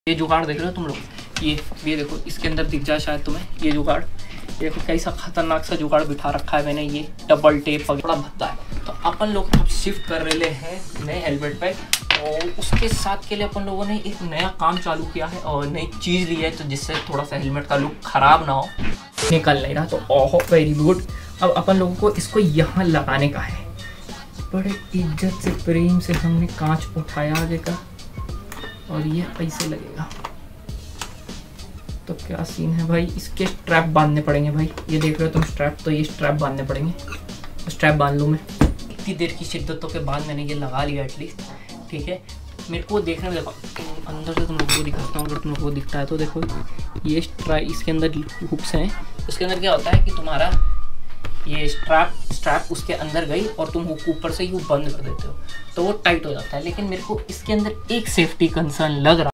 ये जुगाड़ देख रहे हो तुम लोग, ये देखो, इसके अंदर दिख जाए शायद तुम्हें ये जुगाड़। ये देखो कैसा खतरनाक सा जुगाड़ बिठा रखा है मैंने, ये डबल टेप बड़ा भद्दा है। तो अपन लोग अब शिफ्ट कर रहे हैं नए हेलमेट पे, और उसके साथ के लिए अपन लोगों ने एक नया काम चालू किया है और नई चीज़ ली है, तो जिससे थोड़ा सा हेलमेट का लुक खराब ना हो। निकल नहीं रहा तो ओहो वेरी गुड। अब अपन लोगों को इसको यहाँ लगाने का है। बड़े इज्जत से प्रेम से हमने कांच उठाया आगे का, और ये ऐसे लगेगा। तो क्या सीन है भाई, इसके स्ट्रैप बांधने पड़ेंगे भाई। ये देख रहे हो तुम स्ट्रैप, तो ये स्ट्रैप बांधने पड़ेंगे। स्ट्रैप बांध लूँ मैं। इतनी देर की शिद्दतों के बाद मैंने ये लगा लिया एटलीस्ट, ठीक है। मेरे को देखने में, देखो अंदर से तुम लोगों को दिखाता हूँ, अगर तुम लोगों को दिखता है तो देखो ये इसके अंदर हुक्स हैं। उसके अंदर क्या होता है कि तुम्हारा ये स्ट्रैप उसके अंदर गई और तुम हुक ऊपर से यूँ बंद कर देते हो तो वो टाइट हो जाता है। लेकिन मेरे को इसके अंदर एक सेफ्टी कंसर्न लग रहा